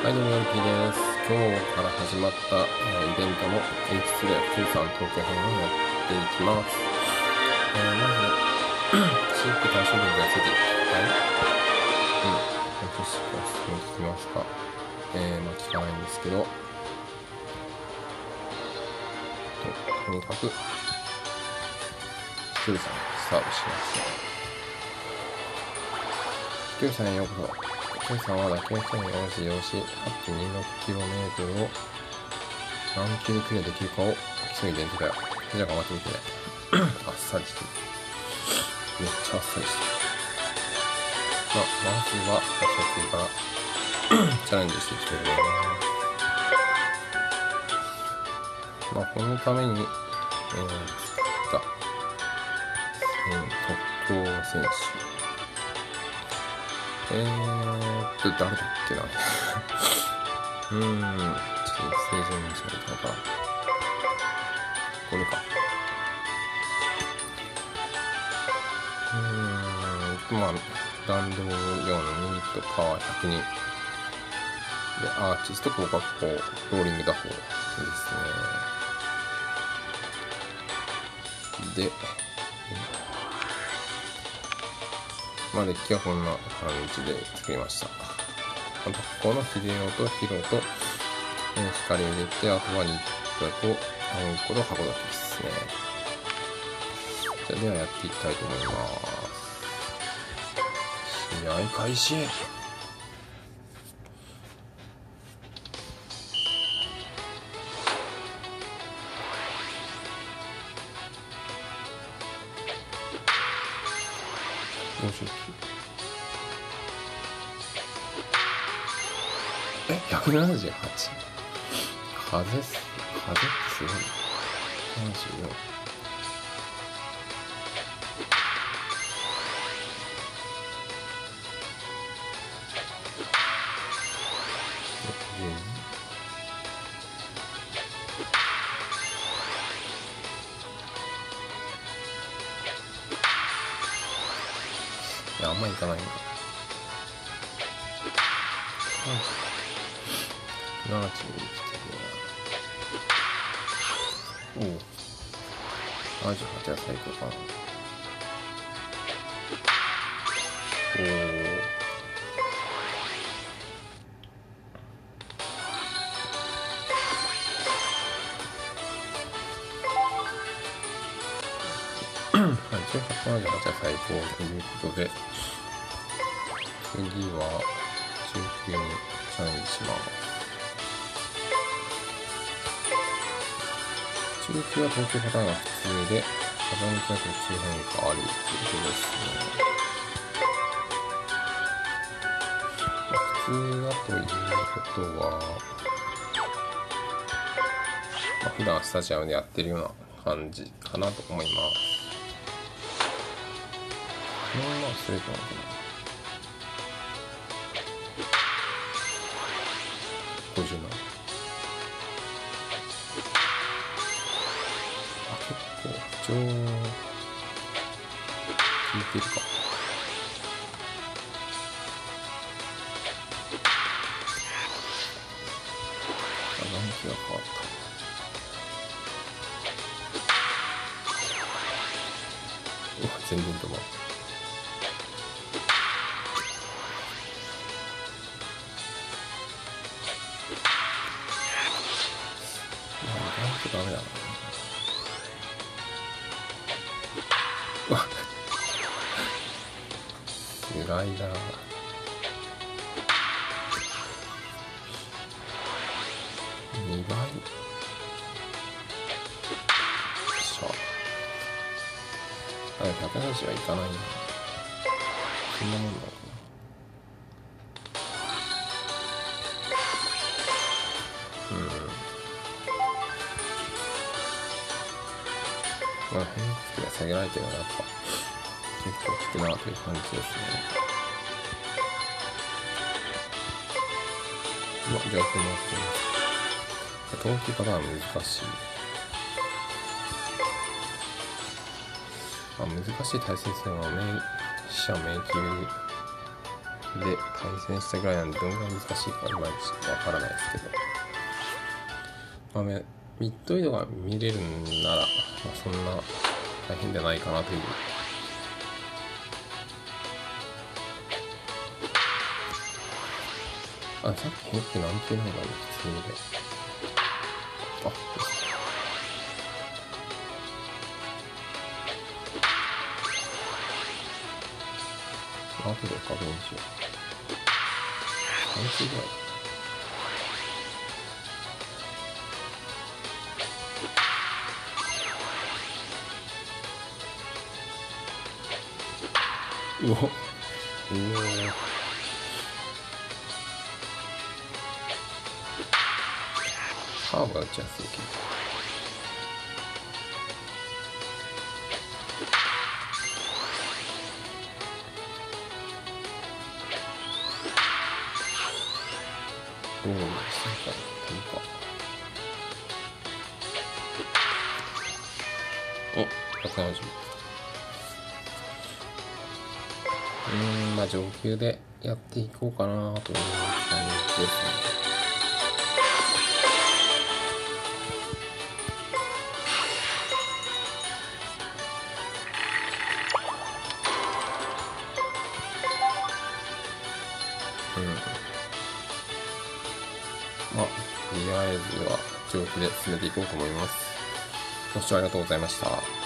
はい、どうも、ヨルピーです。今日から始まった、イベントの演出で13東京編をやっていきます。まず、新規対象文がついていきたい。もしかして聞きますか？聞かないんですけど、とにかく、ひとりさんスタートしますね。ひとりさんへようこそ。ひとりさんは打球距離を使用し、8.26km を何球クリアできるかを競うイベントだよ。じゃあ頑張ってみてね。あっさりしてる。めっちゃあっさりしてる。まずは初球からチャレンジしていきたいと思います。このために、作った特攻選手。誰だっけな。ちょっと正常にしないとか。これか。弾道4、とパワー102。で、アーティスト広角砲、ローリング打法ですね。で、デッキはこんな感じで作りました。このヒレオとヒロと、光を入れて、あとはニットとアンコと箱だけですね。じゃあではやっていきたいと思います。試合開始。178。風ってすごい。74。あんまいかないんだ。7チに来てるわ。78は最高かな。1878は最高ということで、次は19にチャレンジします。19は東京パターンが普通で、風向きは途中変化ありということですね。普通だということは、普段スタジアムでやってるような感じかなと思います。ストレートなのかな。57。結構不調効いてるか。ランクが変わった。全然止まる。ダメだな。スライダー。2倍。170はいかないな。そんなもんだろうな。変化が下げられてるのはやっぱ結構効くなという感じですね。じゃあこの後投球パターン難しい。難しい対戦戦は死者迷宮で対戦したぐらいなんで、どんぐらい難しいかいまいちわからないですけど、まあ、ミッド移動が見れるなら、まあ、そんな大変ではないかなという。さっき変形なんていうのが普通にで。後で確認しよう。3種ぐらい。うお。ハーブが打ちやすいけど。おお、そうか、いいか。お、170。まあ上級でやっていこうかなという感じですね。まあ、とりあえずは上級で進めていこうと思います。ご視聴ありがとうございました。